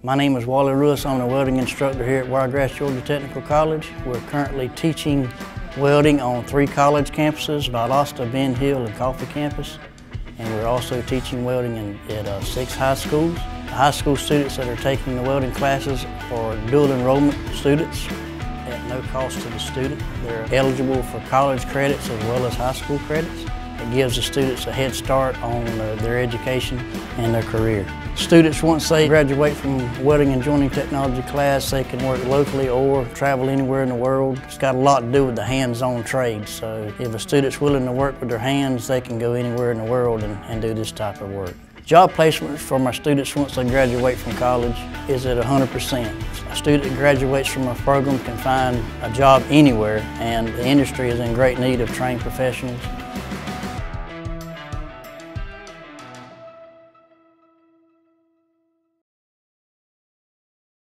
My name is Wally Lewis. I'm a welding instructor here at Wiregrass, Georgia Technical College. We're currently teaching welding on 3 college campuses, Valdosta, Ben Hill, and Coffee campus. And we're also teaching welding at 6 high schools. The high school students that are taking the welding classes are dual enrollment students at no cost to the student. They're eligible for college credits as well as high school credits. It gives the students a head start on their education and their career. Students, once they graduate from welding and joining technology class, they can work locally or travel anywhere in the world. It's got a lot to do with the hands-on trade. So if a student's willing to work with their hands, they can go anywhere in the world and do this type of work. Job placement for my students once they graduate from college is at 100%. A student that graduates from our program can find a job anywhere, and the industry is in great need of trained professionals.